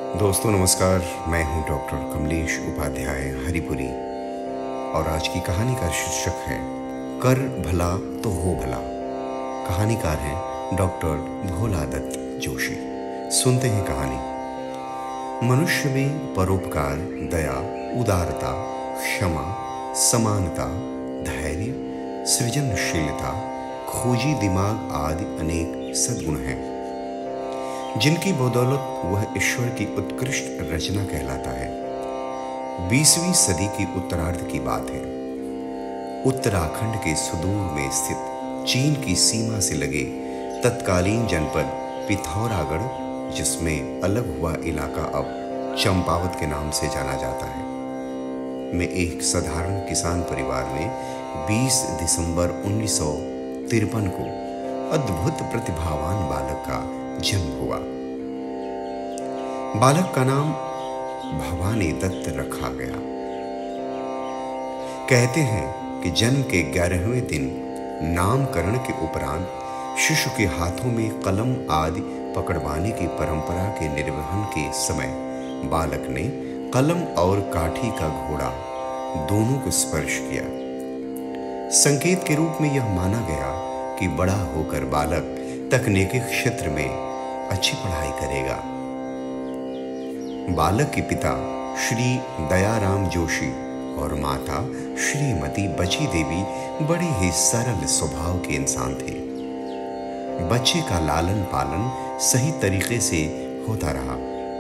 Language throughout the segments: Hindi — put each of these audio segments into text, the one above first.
दोस्तों नमस्कार। मैं हूं डॉक्टर कमलेश उपाध्याय हरिपुरी और आज की कहानी का शीर्षक है कर भला तो हो भला। कहानीकार हैं डॉक्टर भोला दत्त जोशी। सुनते हैं कहानी। मनुष्य में परोपकार, दया, उदारता, क्षमा, समानता, धैर्य, सृजनशीलता, खोजी दिमाग आदि अनेक सद्गुण हैं जिनकी बदौलत वह ईश्वर की उत्कृष्ट रचना कहलाता है। 20वीं सदी की उत्तरार्ध की बात है। उत्तराखंड के सुदूर में स्थित चीन की सीमा से लगे तत्कालीन जनपद पिथौरागढ़, जिसमें अलग हुआ इलाका अब चंपावत के नाम से जाना जाता है, में एक साधारण किसान परिवार में 20 दिसंबर 1953 को अद्भुत प्रतिभावान बालक का जन्म हुआ। बालक का नाम भवानी दत्त रखा गया। कहते हैं कि जन्म के 11वें दिन नामकरण के उपरांत शिशु के हाथों में कलम आदि पकड़वाने की परंपरा के निर्वहन के समय बालक ने कलम और काठी का घोड़ा दोनों को स्पर्श किया। संकेत के रूप में यह माना गया कि बड़ा होकर बालक तकनीकी क्षेत्र में अच्छी पढ़ाई करेगा। बालक के पिता श्री दयाराम जोशी और माता श्रीमती बची देवी बड़े ही सरल स्वभाव के इंसान थे। बच्चे का लालन पालन सही तरीके से होता रहा।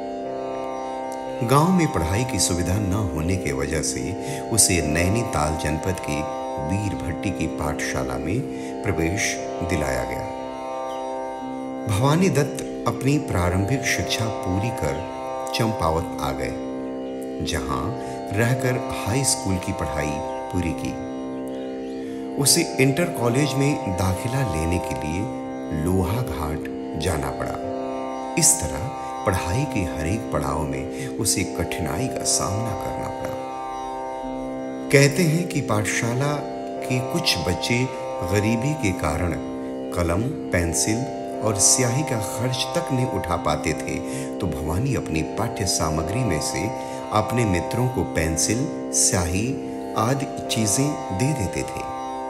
गांव में पढ़ाई की सुविधा न होने के वजह से उसे नैनीताल जनपद की वीर भट्टी की पाठशाला में प्रवेश दिलाया गया। भवानी दत्त अपनी प्रारंभिक शिक्षा पूरी कर चंपावत आ गए, जहां रहकर हाई स्कूल की पढ़ाई पूरी की। उसे इंटर कॉलेज में दाखिला लेने के लिए लोहा घाट जाना पड़ा। इस तरह पढ़ाई के हर एक पड़ाव में उसे कठिनाई का सामना करना पड़ा। कहते हैं कि पाठशाला के कुछ बच्चे गरीबी के कारण कलम, पेंसिल और स्याही का खर्च तक नहीं उठा पाते थे, तो भवानी अपनी पाठ्य सामग्री में से अपने मित्रों को पेंसिल, स्याही आदि चीजें दे देते थे।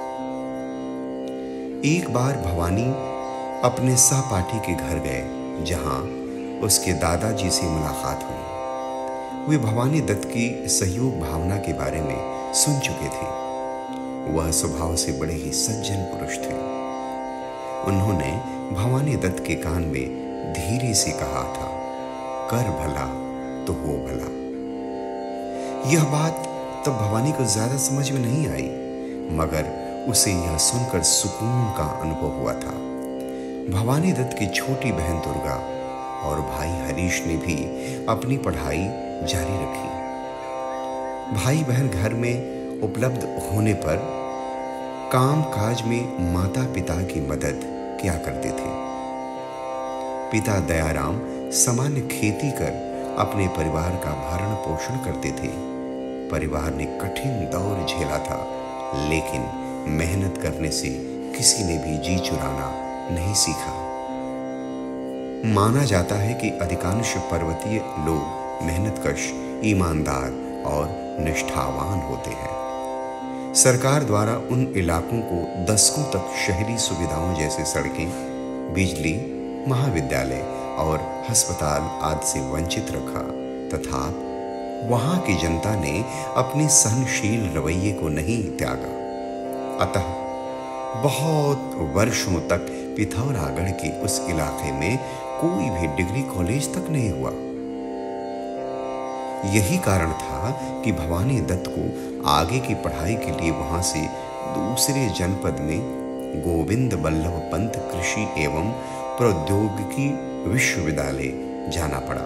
एक बार भवानी अपने सहपाठी के घर गए, जहां उसके दादाजी से मुलाकात हुई। वे भवानी दत्त की सहयोग भावना के बारे में सुन चुके थे। वह स्वभाव से बड़े ही सज्जन पुरुष थे। उन्होंने भवानी दत्त के कान में धीरे से कहा था, कर भला तो हो भला। यह बात तब भवानी को ज्यादा समझ में नहीं आई, मगर उसे यह सुनकर सुकून का अनुभव हुआ था। भवानी दत्त की छोटी बहन दुर्गा और भाई हरीश ने भी अपनी पढ़ाई जारी रखी। भाई बहन घर में उपलब्ध होने पर काम काज में माता पिता की मदद किया करते थे। पिता दयाराम सामान्य खेती कर अपने परिवार का भरण पोषण करते थे। परिवार ने कठिन दौर झेला था, लेकिन मेहनत करने से किसी ने भी जी चुराना नहीं सीखा। माना जाता है कि अधिकांश पर्वतीय लोग मेहनतकश, ईमानदार और निष्ठावान होते हैं। सरकार द्वारा उन इलाकों को दशकों तक शहरी सुविधाओं जैसे सड़कें, बिजली, महाविद्यालय और अस्पताल आदि से वंचित रखा, तथा वहां की जनता ने अपने सहनशील रवैये को नहीं त्यागा। अतः बहुत वर्षों तक पिथौरागढ़ के उस इलाके में कोई भी डिग्री कॉलेज तक नहीं हुआ। यही कारण था कि भवानी दत्त को आगे की पढ़ाई के लिए वहां से दूसरे जनपद में गोविंद बल्लभ पंत कृषि एवं प्रौद्योगिकी विश्वविद्यालय जाना पड़ा।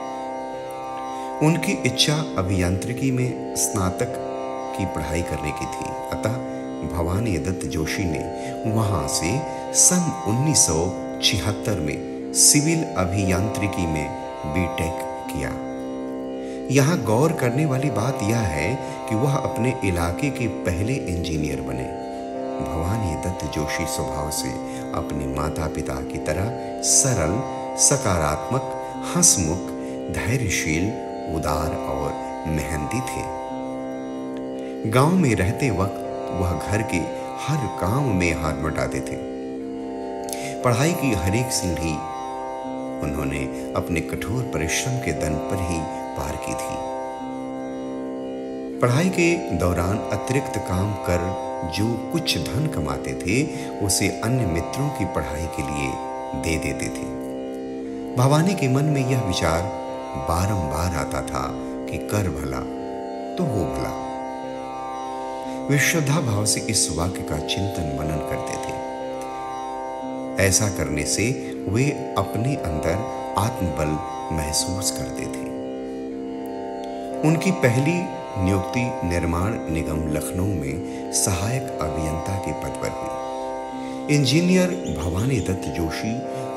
उनकी इच्छा अभियांत्रिकी में स्नातक की पढ़ाई करने की थी, अतः भवानी दत्त जोशी ने वहां से सन 1976 में सिविल अभियांत्रिकी में बीटेक किया। यहाँ गौर करने वाली बात यह है कि वह अपने इलाके के पहले इंजीनियर बने। भवानी दत्त जोशी स्वभाव से अपने माता पिता की तरह सरल, सकारात्मक, हंसमुख, धैर्यशील, उदार और मेहनती थे। गांव में रहते वक्त वह घर के हर काम में हाथ बटाते थे। पढ़ाई की हर एक सीढ़ी उन्होंने अपने कठोर परिश्रम के दम पर ही पार की थी। पढ़ाई के दौरान अतिरिक्त काम कर जो कुछ धन कमाते थे उसे अन्य मित्रों की पढ़ाई के लिए दे देते थे। भवानी के मन में यह विचार बारंबार आता था कि कर भला तो हो भला। वे श्रद्धा भाव से इस वाक्य का चिंतन मनन करते थे। ऐसा करने से वे अपने अंदर आत्मबल महसूस करते थे। उनकी पहली नियुक्ति निर्माण निगम लखनऊ में सहायक अभियंता के पद पर हुई। इंजीनियर भवानी दत्त जोशी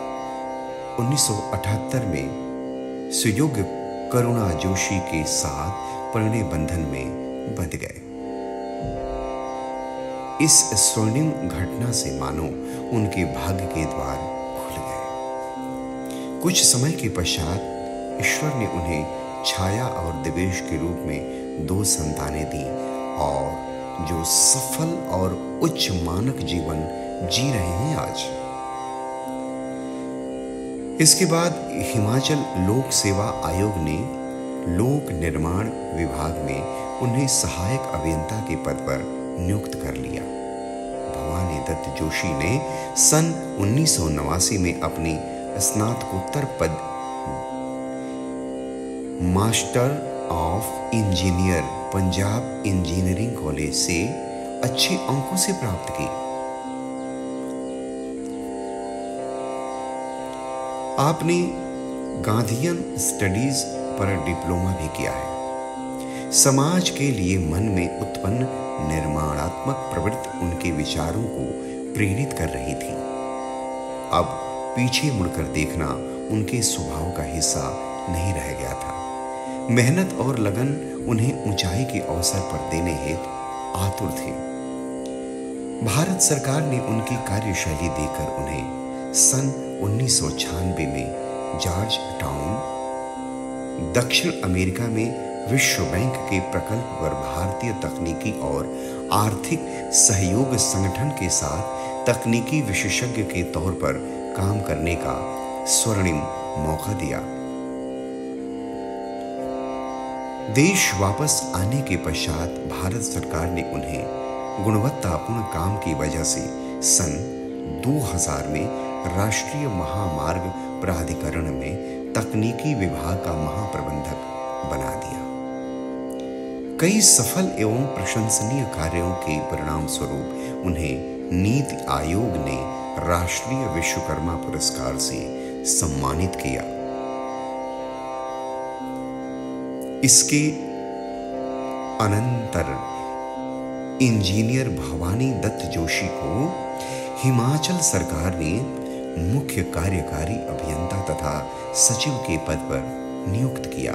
1978 में सुयोग्य करुणा जोशी के साथ प्रणय बंधन में बंध गए। इस स्वर्णिम घटना से मानो उनके भाग्य के द्वार खुल गए। कुछ समय के पश्चात ईश्वर ने उन्हें छाया और दिवेश के रूप में 2 संतानें दी और जो सफल और उच्च मानक जीवन जी रहे हैं आज। इसके बाद हिमाचल लोक सेवा आयोग ने लोक निर्माण विभाग में उन्हें सहायक अभियंता के पद पर नियुक्त कर लिया। भवानी दत्त जोशी ने सन 1989 में अपनी स्नातकोत्तर पद master of engineer Punjab engineering college से अच्छे अंकों से प्राप्त की। आपने गांधीयन स्टडीज पर डिप्लोमा भी किया है। समाज के लिए मन में उत्पन्न निर्माणात्मक प्रवृत्ति उनके विचारों को प्रेरित कर रही थी। अब पीछे मुड़कर देखना उनके स्वभाव का हिस्सा नहीं रह गया था। मेहनत और लगन उन्हें ऊंचाई के अवसर पर देने हेतु आतुर थे। भारत सरकार ने उनकी कार्यशैली देखकर उन्हें सन 1996 में जॉर्ज टाउन, दक्षिण अमेरिका में विश्व बैंक के प्रकल्प पर भारतीय तकनीकी और आर्थिक सहयोग संगठन के साथ तकनीकी विशेषज्ञ के तौर पर काम करने का स्वर्णिम मौका दिया। देश वापस आने के पश्चात भारत सरकार ने उन्हें गुणवत्तापूर्ण काम की वजह से सन 2000 में राष्ट्रीय महामार्ग प्राधिकरण में तकनीकी विभाग का महाप्रबंधक बना दिया। कई सफल एवं प्रशंसनीय कार्यों के परिणाम स्वरूप उन्हें नीति आयोग ने राष्ट्रीय विश्वकर्मा पुरस्कार से सम्मानित किया। इसके अनंतर इंजीनियर भवानी दत्त जोशी को हिमाचल सरकार ने मुख्य कार्यकारी अभियंता तथा सचिव के पद पर नियुक्त किया।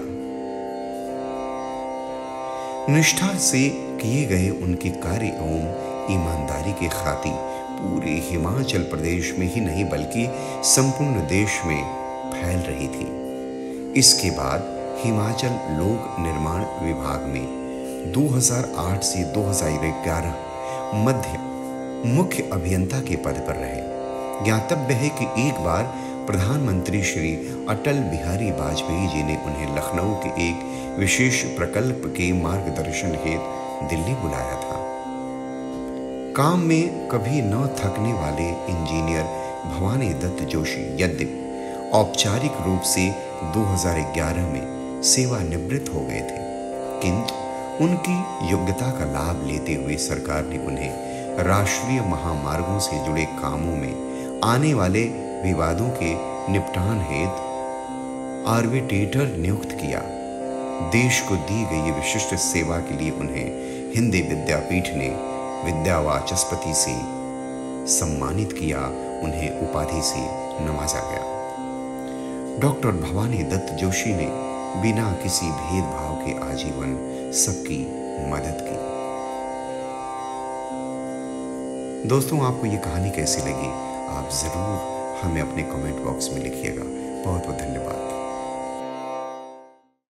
निष्ठा से किए गए उनके कार्य एवं ईमानदारी के खातिर पूरे हिमाचल प्रदेश में ही नहीं बल्कि संपूर्ण देश में फैल रही थी। इसके बाद हिमाचल लोक निर्माण विभाग में 2008 से 2011 मध्य मुख्य अभियंता के पद पर रहे। ज्ञातव्य है कि एक बार प्रधानमंत्री श्री अटल बिहारी वाजपेयी जी ने उन्हें लखनऊ के एक विशेष प्रकल्प के मार्गदर्शन हेतु दिल्ली बुलाया था। काम में कभी न थकने वाले इंजीनियर भवानी दत्त जोशी यद्यपि औपचारिक रूप से 2011 में सेवानिवृत्त हो गए थे, किंतु उनकी योग्यता का लाभ लेते हुए सरकार ने उन्हें राष्ट्रीय महामार्गों से जुड़े कामों में आने वाले विवादों के निपटान हेतु आर्बिट्रेटर नियुक्त किया। देश को दी गई विशिष्ट सेवा के लिए उन्हें हिंदी विद्यापीठ ने विद्यावाचस्पति से सम्मानित किया। उन्हें उपाधि से नवाजा गया। डॉक्टर भवानी दत्त जोशी ने बिना किसी भेदभाव के आजीवन सबकी मदद की। दोस्तों, आपको ये कहानी कैसी लगी आप जरूर हमें अपने कमेंट बॉक्स में लिखिएगा। बहुत बहुत धन्यवाद।